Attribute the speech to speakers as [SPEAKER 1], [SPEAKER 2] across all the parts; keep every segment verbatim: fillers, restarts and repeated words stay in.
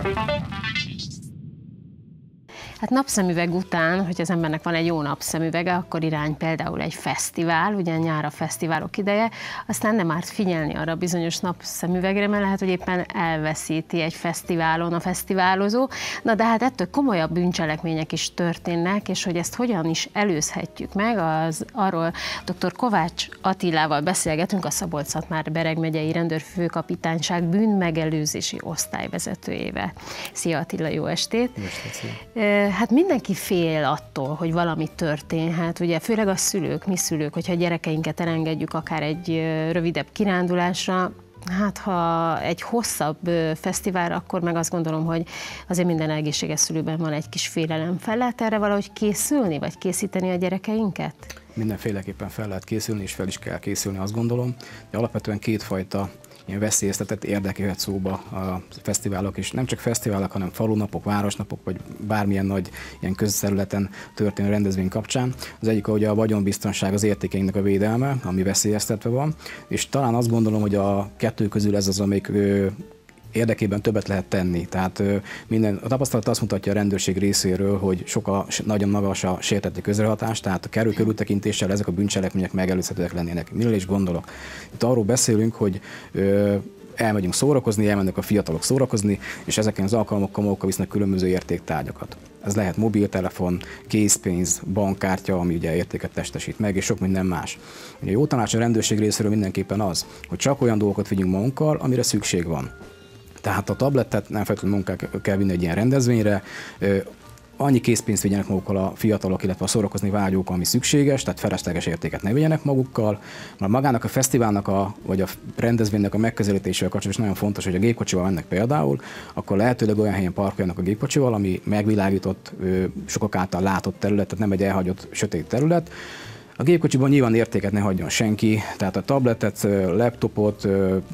[SPEAKER 1] Hát napszemüveg után, hogy az embernek van egy jó napszemüvege, akkor irány például egy fesztivál, ugye nyár a fesztiválok ideje, aztán nem árt figyelni arra a bizonyos napszemüvegre, mert lehet, hogy éppen elveszíti egy fesztiválon a fesztiválozó. Na de hát ettől komolyabb bűncselekmények is történnek, és hogy ezt hogyan is előzhetjük meg, az arról dr. Kovács Attilával beszélgetünk, a Szabolcs-Szatmár-Bereg megyei rendőrfőkapitányság bűnmegelőzési osztályvezetőjével. Szia Attila, jó estét! Jó estét. Hát mindenki fél attól, hogy valami történhet, ugye főleg a szülők, mi szülők, hogyha a gyerekeinket elengedjük akár egy rövidebb kirándulásra, hát ha egy hosszabb fesztiválra, akkor meg azt gondolom, hogy azért minden egészséges szülőben van egy kis félelem. Fel lehet erre valahogy készülni, vagy készíteni a gyerekeinket?
[SPEAKER 2] Mindenféleképpen fel lehet készülni, és fel is kell készülni, azt gondolom. De alapvetően kétfajta ilyen veszélyeztetett érdek jöhet szóba a fesztiválok, és nem csak fesztiválok, hanem falunapok, városnapok, vagy bármilyen nagy ilyen közterületen történő rendezvény kapcsán. Az egyik, hogy a vagyonbiztonság, az értékeinknek a védelme, ami veszélyeztetve van, és talán azt gondolom, hogy a kettő közül ez az, amelyik érdekében többet lehet tenni. Tehát minden, a tapasztalat azt mutatja a rendőrség részéről, hogy sokkal nagyon magas a sértetti közrehatás, tehát a kerül körültekintéssel ezek a bűncselekmények megelőzhetőek lennének. Miről is gondolok? Itt arról beszélünk, hogy ö, elmegyünk szórakozni, elmennek a fiatalok szórakozni, és ezeken az alkalmakkal magukkal visznek különböző értéktárgyakat. Ez lehet mobiltelefon, készpénz, bankkártya, ami ugye értéket testesít meg, és sok minden más. Ugye jó tanács a rendőrség részéről mindenképpen az, hogy csak olyan dolgokat vigyünk magunkkal, amire szükség van. Tehát a tablettet nem feltétlenül magunkkal kell vinni egy ilyen rendezvényre, annyi készpénzt vigyenek magukkal a fiatalok, illetve a szórakozni vágyók, ami szükséges, tehát felesleges értéket ne vigyenek magukkal. Már magának a fesztiválnak, a, vagy a rendezvénynek a megközelítésével kapcsolatban nagyon fontos, hogy a gépkocsival mennek például, akkor lehetőleg olyan helyen parkoljanak a gépkocsival, ami megvilágított, sokak által látott terület, tehát nem egy elhagyott sötét terület. A gépkocsiban nyilván értéket ne hagyjon senki, tehát a tabletet, laptopot,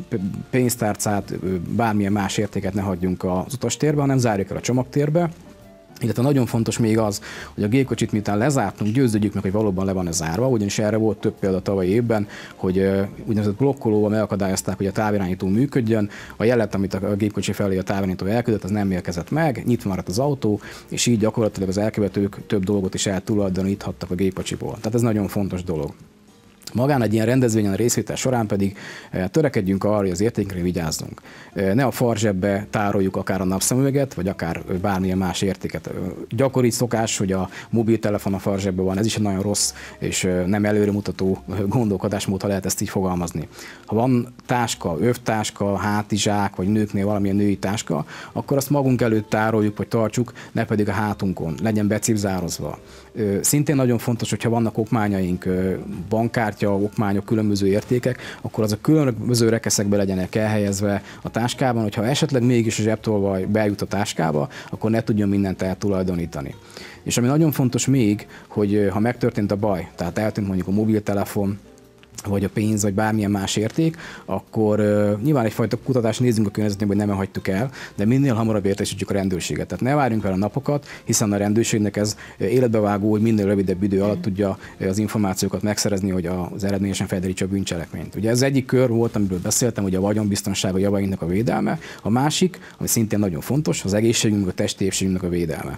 [SPEAKER 2] pénztárcát, bármilyen más értéket ne hagyjunk az utastérbe, hanem zárjuk el a csomagtérbe. Illetve nagyon fontos még az, hogy a gépkocsit miután lezártunk, győződjük meg, hogy valóban le van-e zárva, ugyanis erre volt több példa tavaly évben, hogy úgynevezett blokkolóval megakadályozták, hogy a távirányító működjön, a jelet, amit a gépkocsi felé a távirányító elküldött, az nem érkezett meg, nyitva maradt az autó, és így gyakorlatilag az elkövetők több dolgot is eltulajdoníthattak a gépkocsiból. Tehát ez nagyon fontos dolog. Magán egy ilyen rendezvényen a részvétel során pedig törekedjünk arra, hogy az értékre vigyázzunk. Ne a farzsebbe tároljuk akár a napszemüveget, vagy akár bármilyen más értéket. Gyakori szokás, hogy a mobiltelefon a farzsebben van, ez is egy nagyon rossz és nem előremutató gondolkodásmód, ha lehet ezt így fogalmazni. Ha van táska, övtáska, hátizsák, vagy nőknél valamilyen női táska, akkor azt magunk előtt tároljuk, vagy tartsuk, ne pedig a hátunkon, legyen becipzározva. Szintén nagyon fontos, hogyha vannak okmányaink, bankkártya, okmányok, különböző értékek, akkor az a különböző rekeszekbe legyenek elhelyezve a táskában, hogyha esetleg mégis a zsebtolvaj bejut a táskába, akkor ne tudjon mindent eltulajdonítani. És ami nagyon fontos még, hogy ha megtörtént a baj, tehát eltűnt mondjuk a mobiltelefon, vagy a pénz, vagy bármilyen más érték, akkor uh, nyilván egyfajta kutatást nézzünk a környezetünkben, hogy nem hagytuk el, de minél hamarabb értesítjük a rendőrséget. Tehát ne várjunk el a napokat, hiszen a rendőrségnek ez életbevágó, hogy minél rövidebb idő alatt tudja az információkat megszerezni, hogy az eredményesen felderítse a bűncselekményt. Ugye ez egyik kör volt, amiről beszéltem, hogy a vagyonbiztonság, a javainknak a védelme, a másik, ami szintén nagyon fontos, az egészségünk, a testi épségünknek a védelme.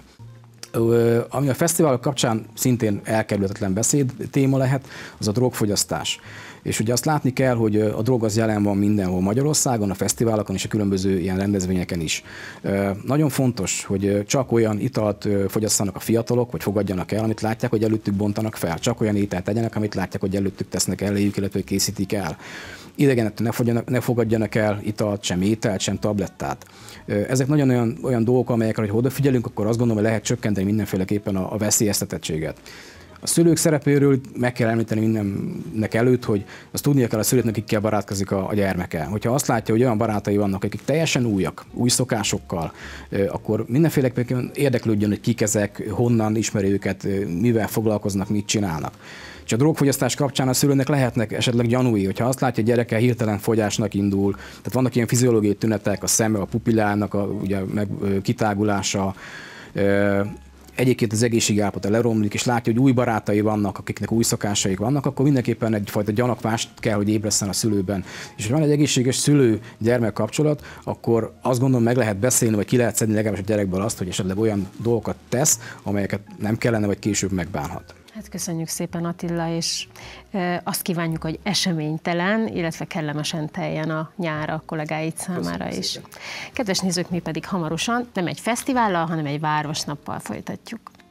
[SPEAKER 2] Ami a fesztiválok kapcsán szintén elkerülhetetlen beszéd téma lehet, az a drogfogyasztás. És ugye azt látni kell, hogy a drog az jelen van mindenhol Magyarországon, a fesztiválokon és a különböző ilyen rendezvényeken is. Nagyon fontos, hogy csak olyan italt fogyasszanak a fiatalok, vagy fogadjanak el, amit látják, hogy előttük bontanak fel. Csak olyan ételt tegyenek, amit látják, hogy előttük tesznek eléjük, illetve hogy készítik el. Idegenettől ne, ne fogadjanak el italt, sem ételt, sem tablettát. Ezek nagyon olyan, olyan dolgok, amelyekre, hogy odafigyelünk, akkor azt gondolom, hogy lehet csökkenteni mindenféleképpen a, a veszélyeztetettséget. A szülők szerepéről meg kell említeni mindennek előtt, hogy azt tudnia kell a szülőknek, akikkel barátkozik a, a gyermeke. Hogyha azt látja, hogy olyan barátai vannak, akik teljesen újak, új szokásokkal, akkor mindenféleképpen érdeklődjön, hogy kik ezek, honnan ismeri őket, mivel foglalkoznak, mit csinálnak. És a drogfogyasztás kapcsán a szülőnek lehetnek esetleg gyanúi, hogyha azt látja, hogy a gyereke hirtelen fogyásnak indul, tehát vannak ilyen fiziológiai tünetek, a szeme, a pupillának a ugye, meg, kitágulása, egyébként az egészségi állapota leromlik, és látja, hogy új barátai vannak, akiknek új szokásaik vannak, akkor mindenképpen egyfajta gyanakvást kell, hogy ébresszen a szülőben. És ha van egy egészséges szülő-gyermek kapcsolat, akkor azt gondolom meg lehet beszélni, vagy ki lehet szedni legalábbis a gyerekből azt, hogy esetleg olyan dolgokat tesz, amelyeket nem kellene, vagy később megbánhat.
[SPEAKER 1] Hát köszönjük szépen, Attila, és azt kívánjuk, hogy eseménytelen, illetve kellemesen teljen a nyár a kollégáid számára is. Szépen. Kedves nézők, mi pedig hamarosan nem egy fesztivállal, hanem egy városnappal folytatjuk.